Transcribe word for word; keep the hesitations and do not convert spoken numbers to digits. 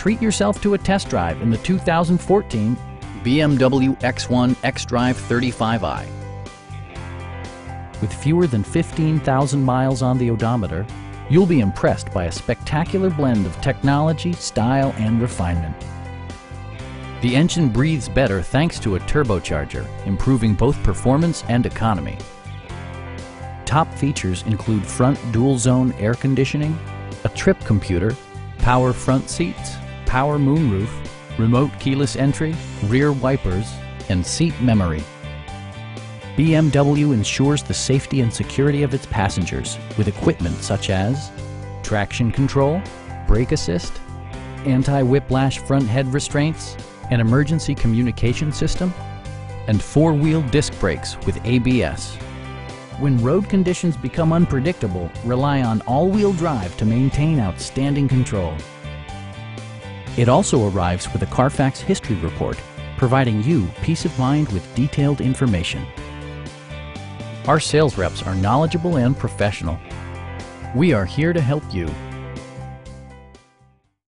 Treat yourself to a test drive in the two thousand fourteen B M W X one xDrive thirty-five i. With fewer than fifteen thousand miles on the odometer, you'll be impressed by a spectacular blend of technology, style, and refinement. The engine breathes better thanks to a turbocharger, improving both performance and economy. Top features include front dual-zone air conditioning, a trip computer, power front seats, power moonroof, remote keyless entry, rear wipers, and seat memory. B M W ensures the safety and security of its passengers with equipment such as traction control, brake assist, anti-whiplash front head restraints, an emergency communication system, and four-wheel disc brakes with A B S. When road conditions become unpredictable, rely on all-wheel drive to maintain outstanding control. It also arrives with a Carfax history report, providing you peace of mind with detailed information. Our sales reps are knowledgeable and professional. We are here to help you.